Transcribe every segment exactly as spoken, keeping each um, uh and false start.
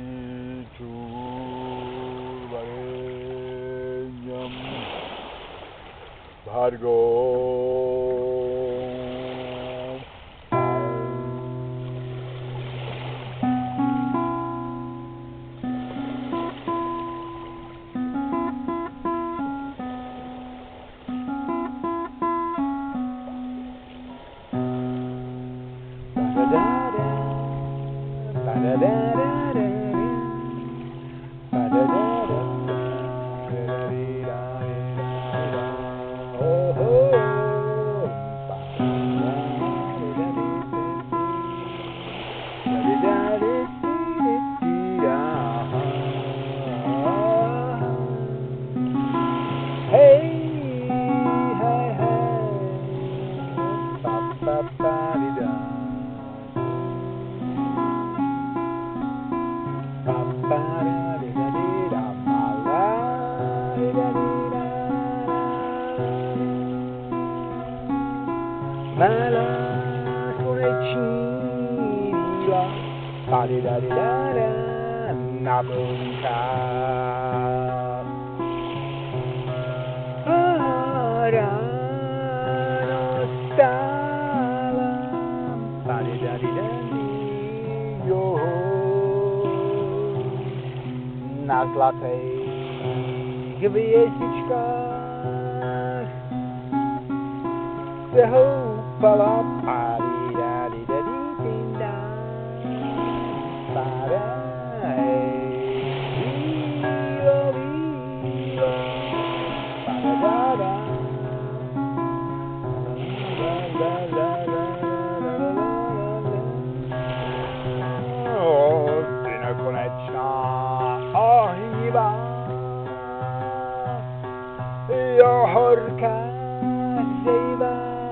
चूर्वरेण्यं भर्गो Mela sluneční víla, tady tady dáda na blunkách. A ráno stála, tady tady tady jo, na zlatých hvězdičkách se houpala pari dadi dadi dinda para vílo vílo para dada la la la la oh ty nekonečná ohnivá jo horká sejva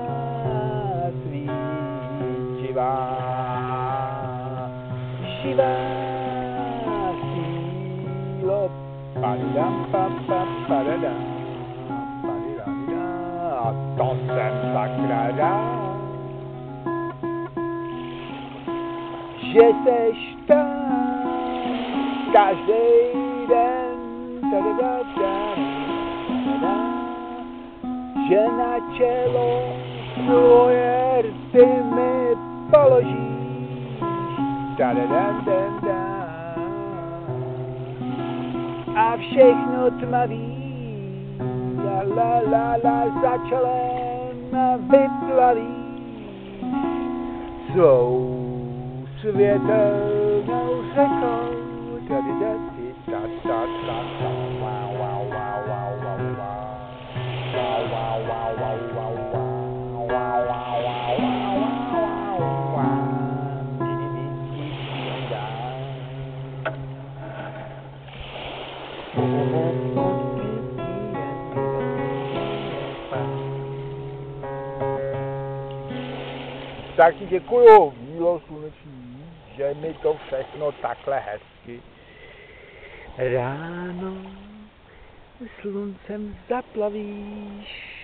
živá sílo padam pa pa padadam padidamida a to jsem sakra rád, že seš tam každý den tadadadam, že na čelo svoje rty mi položíš, da-da-da-da-da, a všechno tmavý, la-la-la-la, za čelem vyplavíš svou světelnou řekou, da-da-da-da-da-da-da, wow, wow, wow, wow, wow, wow, wow, wow, wow, wow, wow. Tak ti děkuju, Vílo sluneční, že mi to všechno takhle hezky ráno sluncem zaplavíš.